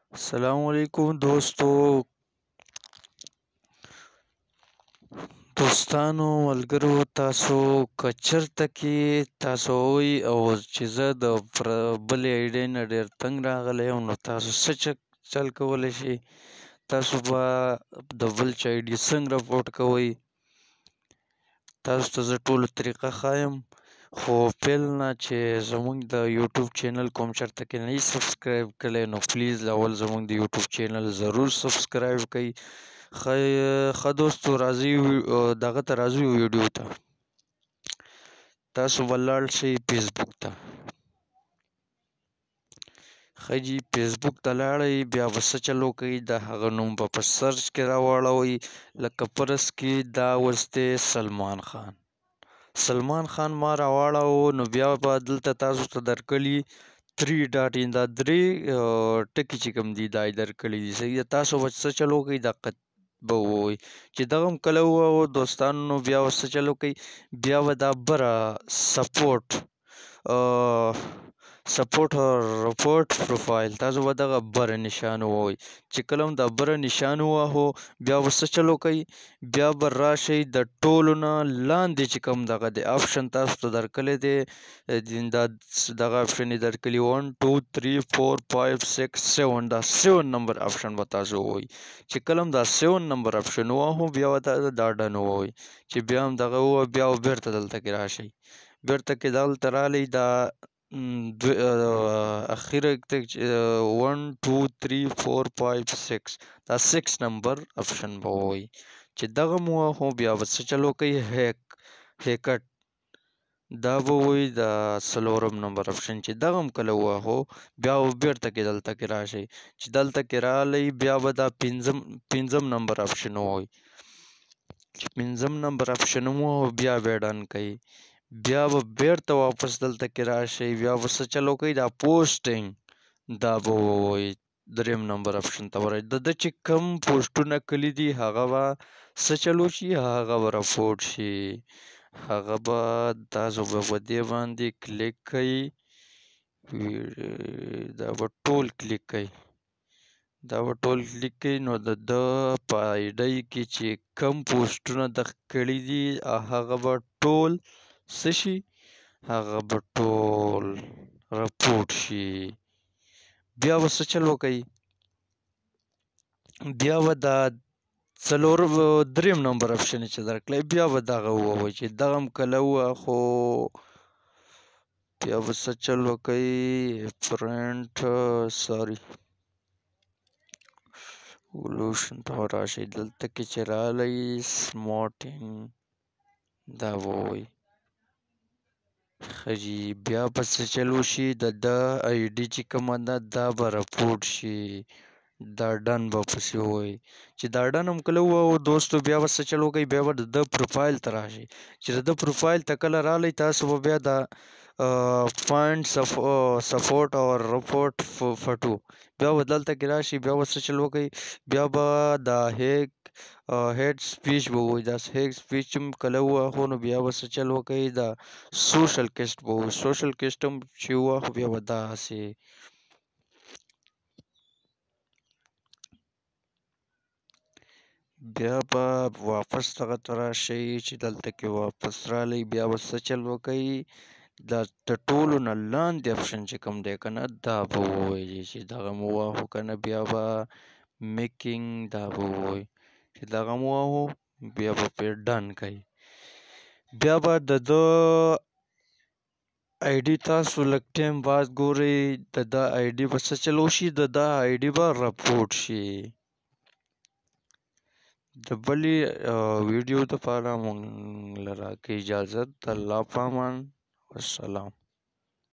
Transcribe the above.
अस्सलामुअलैकुम دوستانو ملګرو تاسو که چېرته کې تاسو وی او چې زه د بلې آیډۍ نه ډېر تنګ راغلی یم نو تاسو څه چل کولی شئ. تاسو به د بل چا آیډي څنګه رپورټ کوئ. تاسو ته زه ټوله طریقه ښایم، خو پیل نه چې زمونږ د یوټیوب چینل کوم چېرته کې نه یې سبسکرایب کړی نو پلیز اول زمونږ د یوټیوب چینل ضرور سبسکرایب کړئ. ښه دوستو راځئ دغه ته راځو ویډیو ته. تاسو به لاړ شئ فیسبوک ته. ښه جي فیسبوک ته لاړئ، بیا به څه چل وکئ، د هغه نوم به په سرچ کې راواړوئ. لکه فرض کې دا اوس دی سلمان خان ما راواړوه، نو بیا به دلته تاسو ته درکړي 3 ډاټ دا درې ټکي چې کوم دي دا یې درکړي دي. صحیح ده. تاسو به څه چل وکئ دقه به ووایئ چې دغه هم کله ووایو دوستانو، نو بیا به څه چل وکئ، بیا به دا بره سپورټ رپورټ پروفایل تاسو به دغه بره نشان ووهئ. چې کله هم دا بره نشان ووهو بیا به څه چل وکئ، بیا به راشئ د ټولو نه لاندې چې کوم دغه دی آپشن تاسو ته درکړی دی، دغه آپشن یې درکړي 1 2 3 4 5 6 7 دا 7 نمبر آپشن به تاسو ووهئ. چې کله هم دا 7 نمبر آپشن ووهو بیا به دا ډن ووهئ. چې بیا هم دغه ووهه بیا به بیرته دلته کې راشئ، بیرته کې دلته راغلئ دا اخیره 1 2 3 4 5 6 دا 6 نمبر آپشن به ووهئ. چې دغه مو ووهو بیا به څه چل وکئ، هیکټ دا به ووهئ د 4 نمبر آپشن. چې دغه هم کله ووهو بیا به بیرته کې دلته کې راشئ. چې دلته کې راغلئ بیا به دا 5 نمبر آپشن ووهئ. چې 5 نمبر آپشن ووهو بیا به یې ډن کئ. بیا به بیرته واپس دلته کې راشئ، بیا به څه چل وکئ، دا پوسټینګ دا به ووهئ 3 نمبر آپشن ته ورئ. د ده چې کوم پوسټونه کلي دي هغه به څه چل وشي، هغه به رپورټ شي. هغه به تاسو به په دې باندې کلیک کئ، دا به ټول کلیک کئ، نو د ده په آیډۍ کې چې کم پوسټونه د کړي دي هغه به ټول څه شي، هغه به ټول رپورټ شي. بیا به څه چل وکئ، بیا به دا 3 نمبر آپشن چې درکړی بیا به دغه ووهئ. چې دغه هم کله ووهو بیا به څه چل وکئ، اولوشن ته راشئ، دلته کې چې راغلئ سمارټینګ دا به ووهئ. ښه جي بیا به څه چل وشي، د ده آیډي چې کومه ده دا به رپورټ شي، دا ډن به پسې ووهئ. چې دا ډن هم کله ووهو دوستو بیا به څه چل وکئ، بیا به د ده پروفایل ته راشئ. چې د ده پروفایل ته کله راغلئ تاسو به بیا دا فایند سپورټ او رپورټ فټو بیا به دلته کې راشئ، بیا به څه چل وکئ، بیا به دا هیډ سپیچ به ووهئ. دا هیډ سپیچ هم کله ووهو نو بیا به څه چل وکئ، دا سوشل کیسټ به ووهئ. سوشل کیسټ هم چې ووهو بیا به داسې بیا به واپس دغه ته راشئ. چې دلته کې واپس راغلئ بیا به څه چل وکئ، دا د ټولو نه لاندې آپشن چې کوم دی که نه دا به ووهئ. چې دغه مو ووهو که نه بیا به میکینګ دا به ووهئ. چې دغه مو ووهو بیا به پرې ډن کئ. بیا به د ده آیډي تاسو لږ ټایم بعد ګورئ، د ده آیډي به څه چل وشي، د ده آیډي به رپورټ شي. د بلې ویډیو دپاره موږ له راکړئ اجازت. الله په امان، والسلام.